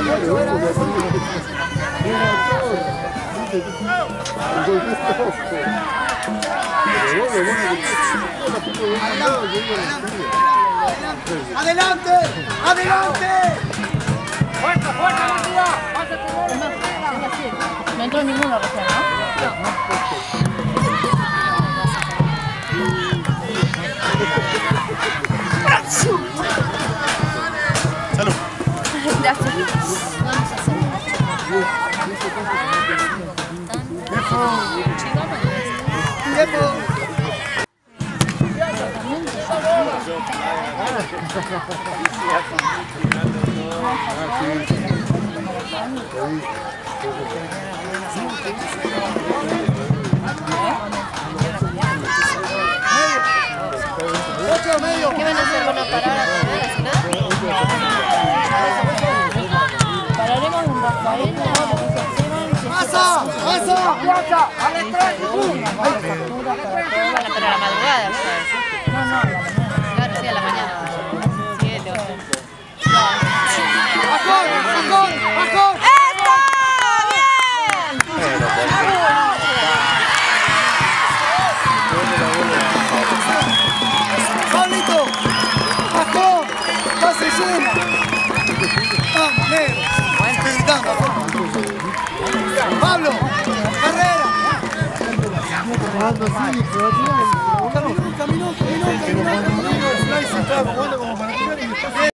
¡Adelante! ¡Adelante! ¡Fuerza, fuerza, Matías! No entró ninguno recién, ¿no? Salud. Gracias. ¡Tiempo! ¿Qué van a hacer? ¿Van a parar a comer así nada? Pararemos en Rafael, ¡Pasa! ¡Pasa! ¡Fuerza! ¡Al estrés! Bueno, pero a la madrugada, ¿sabes? No, a la mañana. Claro, sí, a la mañana. 7, 8. ¡Bajón! ¡Bajón! ¡Bajón! ¡Esto! ¡Bien! ¡Pablito! ¡Bajón! ¡Pase llena! ¡Vamos, negro! Estoy gritando. ¡Pablo! ¡Carrera! Caminó.